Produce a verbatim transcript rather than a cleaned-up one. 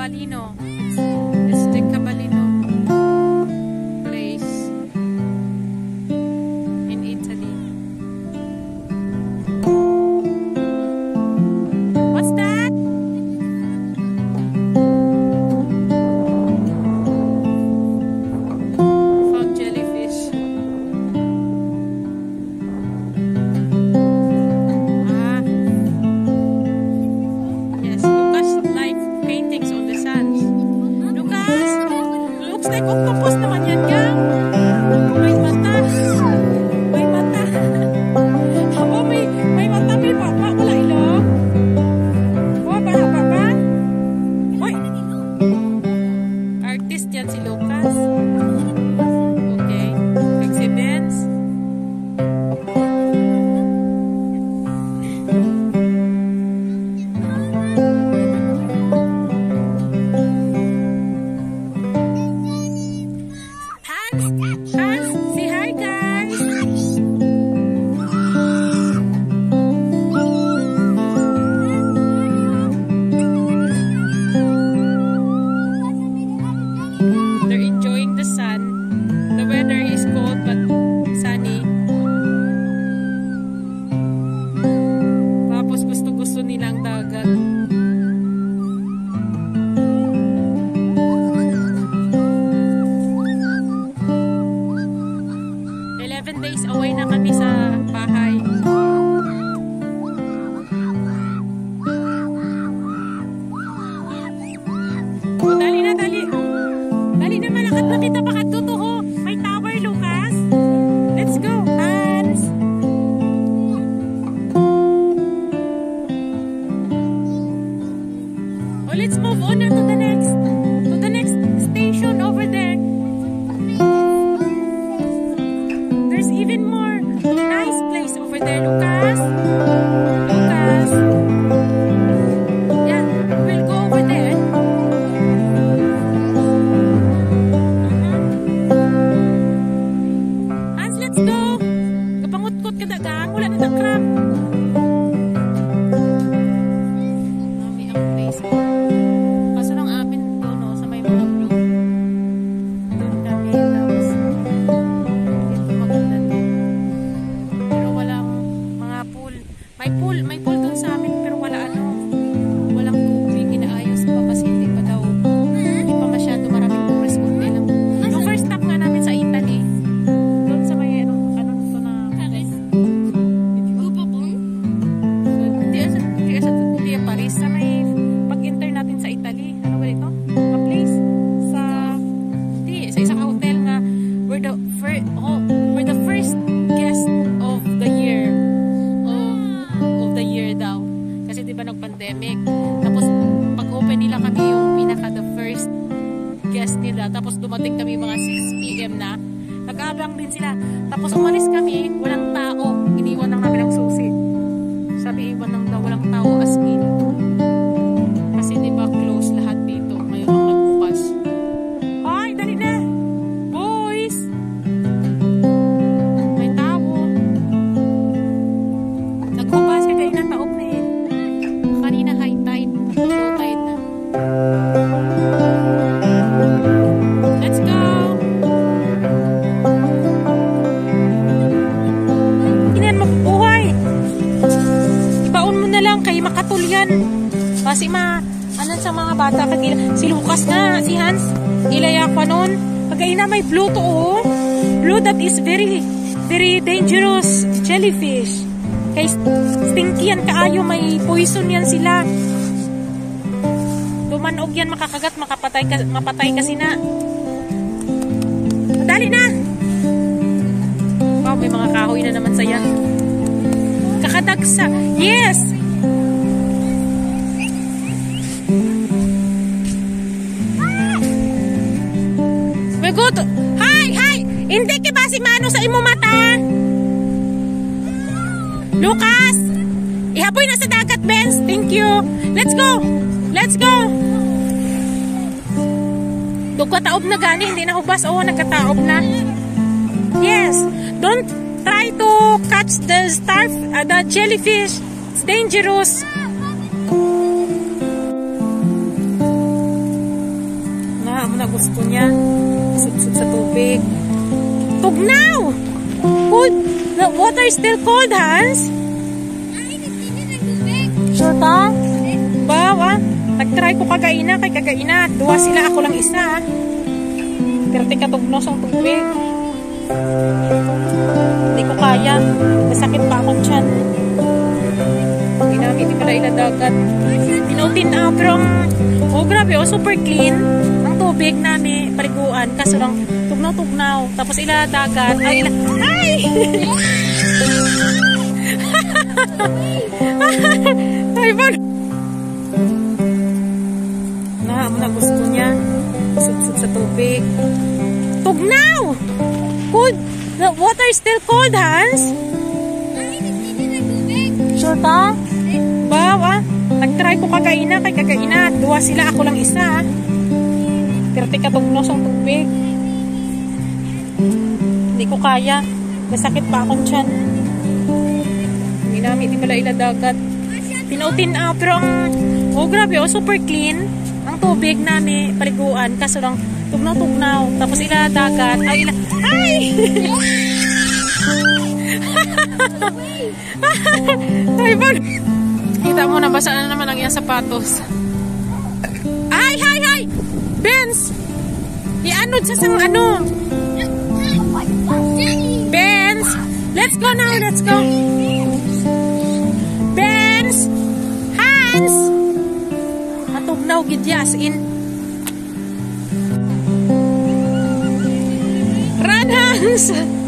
Caballino. It's the Caballino place in Italy. What's that? Found jellyfish. Ah. Yes, Lucas like paintings on the sand. Lucas, looks like octopus naman yan, gang. May mata. May mata. Oh, may, may mata, may papa. Wala ilong. Oh, bahaba ba? Uy. Artist yan si Lucas. Okay. Pixie Benz. Hans, Hans, say hi, guys. They're enjoying the sun. The weather is cold but sunny. Tapos gusto-gusto nilang dagat. eleven days away na kami sa bahay. Oh, dali na, dali. Dali na, malakad na kita baka tutuho. May tower, Lucas. Let's go, Hans. Oh, let's move on to the next, to the next station over there. There's even more nice place over there, Lucas. Lucas. Yeah, we'll go over there. Uh-huh. Hans, let's go. Kapangut-kot ka dagang. Wala na dakram. Mami ang place. Kaso lang amin doon, no, sa may mga blue. Doon kami. Tapos may pool, may pool dun sa amin pero wala ano, walang tubig, inaayos pa kasi hindi pa daw, hindi pa masyado maraming tourist, kundi lang. Yung first stop nga namin sa Italy, dun sa may ano, ano ito na Paris. So, hindi sa, hindi sa, hindi sa Paris, sa may pag-enter natin sa Italy, ano ba ito? A place? Sa, hindi, sa isang hotel nga, we're the first, oh, we're the first guest of the year. Year daw. Kasi di ba nag-pandemic. Tapos pag-open nila kami yung pinaka the first guest nila. Tapos dumating kami mga six p m na. Nag-aabang din sila. Tapos umalis kami, walang tao. Iniwan lang namin ang susi. Sabi iwan lang daw, walang tao as in. Kasi di ba close lahat dito. Ngayon ang nagbukas. Ay, dali na! Boys! May tao. Nagbukas ka kayo ng taob na eh. Kanina high tide. Low tide na. Let's go! Inan mo buhay! Ibaon mo na lang kay makatulyan. Kasi ma, anan sa mga bata kagila. Si Lucas na, si Hans. Ilaya ko nun. Pagkain na may blue to oh. Blue that is very, very dangerous jellyfish. Kay stinky yan kaayo, may poison yan sila. Tumanog yan, makakagat, makapatay ka, mapatay kasi na. Dali na! Wow, may mga kahoy na naman sa yan. Kakadagsa. Yes! We're good. Hi! Hi! Hindi ka ba si Mano sa imo mata? Lucas! Ihaboy na sa dagat, Benz. Thank you. Let's go. Let's go. Nagkataob na gani. Hindi na hubas. Oo, nagkataob na. Yes. Don't try to catch the star, uh, the jellyfish. It's dangerous. gusto niya. Sudsud sa tubig. Tugnaw! Cold. The water is still cold, Hans? Sure ka? Bawa. Nag-try ko kagaina kay kagaina. Duwa sila, ako lang isa. Pero tika tugnos ang tubig. Hindi ko kaya. Masakit pa akong tiyan. Ginamit yung pala iladagat. Tinutin na, pero oh grabe, oh, super clean. Ang tubig namin, paliguan. Kaso lang, tugnaw-tugnaw. Tapos iladagat. Ay, ila... Ay! Ay, bag... Na, na gusto niya. Sudsud sa tubig. Tugnaw! Cold. The water is still cold, Hans? Sure ka? Bawa. Nag-try ko kagaina kay kagaina. Duwa sila, ako lang isa. Pero tika tugnos ang tubig. Hindi ko kaya. Masakit pa akong tiyan. Ginamit din pala iladagat. Tinutin na, pero ang... Oh grabe, oh, super clean. Ang tubig namin, paliguan. Kaso lang, tugnaw-tugnaw. Tapos iladagat. Ay, ila... Ay! Ay, bag... Kita mo, nabasa na naman ang iyang sapatos. Ay, ay, ay! Benz! Ianod sa sang ano? Benz! Let's go now, let's go! Benz! Hans! Matugnaw, gidyas in. Run, Hans!